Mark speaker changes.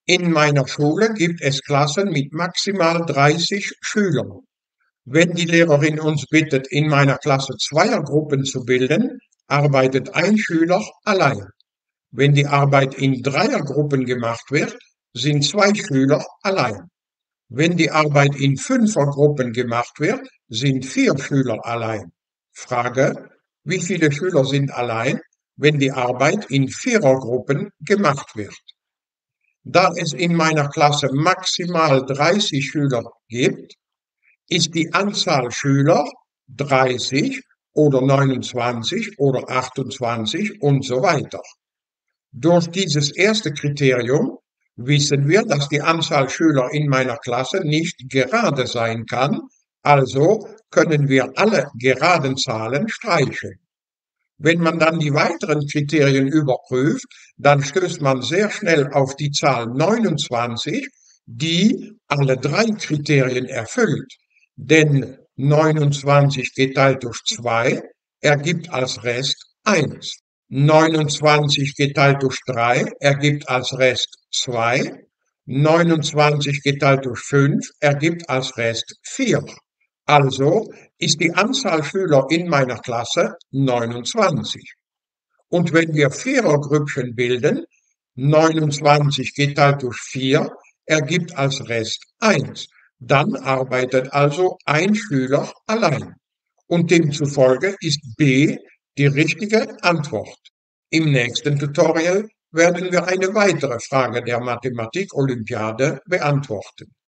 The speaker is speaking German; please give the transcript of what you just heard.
Speaker 1: In meiner Schule gibt es Klassen mit maximal 30 Schülern. Wenn die Lehrerin uns bittet, in meiner Klasse Zweiergruppen zu bilden, arbeitet ein Schüler allein. Wenn die Arbeit in Dreiergruppen gemacht wird, sind zwei Schüler allein. Wenn die Arbeit in Fünfergruppen gemacht wird, sind vier Schüler allein. Frage: Wie viele Schüler sind allein, wenn die Arbeit in Vierergruppen gemacht wird? Da es in meiner Klasse maximal 30 Schüler gibt, ist die Anzahl Schüler 30 oder 29 oder 28 und so weiter. Durch dieses erste Kriterium wissen wir, dass die Anzahl Schüler in meiner Klasse nicht gerade sein kann, also können wir alle geraden Zahlen streichen. Wenn man dann die weiteren Kriterien überprüft, dann stößt man sehr schnell auf die Zahl 29, die alle drei Kriterien erfüllt. Denn 29 geteilt durch 2 ergibt als Rest 1. 29 geteilt durch 3 ergibt als Rest 2. 29 geteilt durch 5 ergibt als Rest 4. Also ist die Anzahl Schüler in meiner Klasse 29. Und wenn wir Vierergrüppchen bilden, 29 geteilt durch 4 ergibt als Rest 1. Dann arbeitet also ein Schüler allein. Und demzufolge ist B die richtige Antwort. Im nächsten Tutorial werden wir eine weitere Frage der Mathematik-Olympiade beantworten.